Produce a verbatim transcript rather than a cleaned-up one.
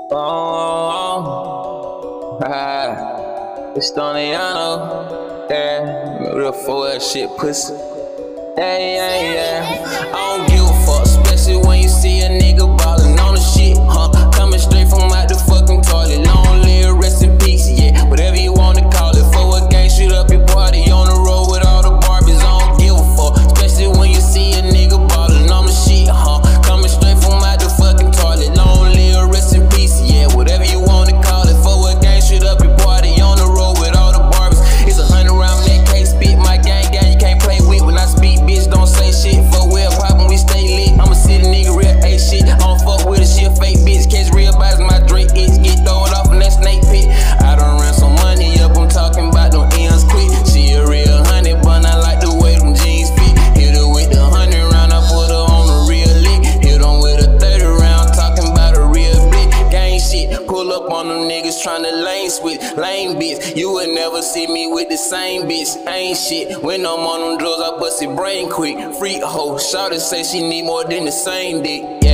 Oh, ah, it's stoniyano, yeah, real four L shit, pussy. Yeah, yeah, yeah. I don't give a fuck, especially when you see a nigga ballin' on the shit, huh? Coming straight from out the fucking toilet. Long live, rest in peace, yeah. Whatever you wanna call it. For a gang, shoot up your party on the road with all the Barbies. I don't give a fuck, especially when you see a nigga ballin' on the shit, huh? Coming straight from out the fucking toilet. Long live, rest in peace, yeah. Whatever you wanna call it. For a gang, shoot up your party on the road with all the Barbies. It's a hundred round that can't spit my gang, gang. You can't play with when I speak, bitch. Don't say shit. For real poppin', we stay lit. I'ma see the nigga real A shit. I don't fuck with a shit, fake bitch. Catch real bodies, my Drake itch. Get thrown off in that snake pit. I done ran some money up, I'm talking about them ends quick. She a real honey bun, I like the way them jeans fit. Hit her with the hundred round, I put her on the real lick. Hit them with a thirty round, talking about a real blick. Gang shit, pull up on them niggas tryna lane switch. Lame bitch, you would never see me with the same bitch. Ain't shit, when I'm on them drugs, I bust it brain quick. Freak hoe, shawty say she need more than the same dick. Yeah.